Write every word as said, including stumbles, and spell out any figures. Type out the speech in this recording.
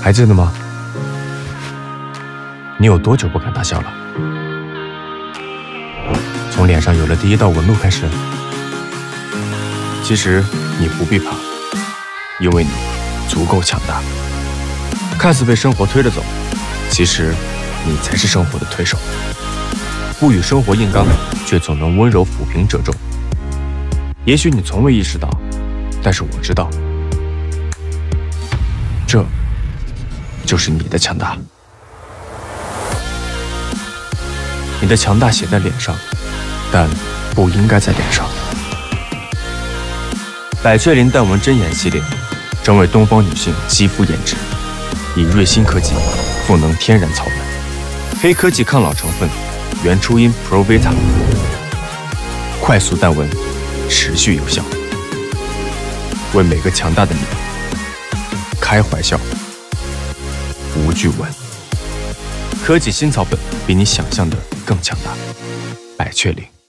还记得吗？你有多久不敢大笑了？从脸上有了第一道纹路开始？其实你不必怕，因为你足够强大。看似被生活推着走，其实你才是生活的推手。不与生活硬刚，却总能温柔抚平褶皱。也许你从未意识到，但是我知道，这就是你的强大。你的强大写在脸上，但不应该在脸上。百雀羚淡纹针眼系列，专为东方女性肌肤研制，以瑞星科技赋能天然草本，黑科技抗老成分，原初因 Provita， 快速淡纹，持续有效，为每个强大的你开怀笑，无惧纹。科技新草本比你想象的更强大，百雀羚。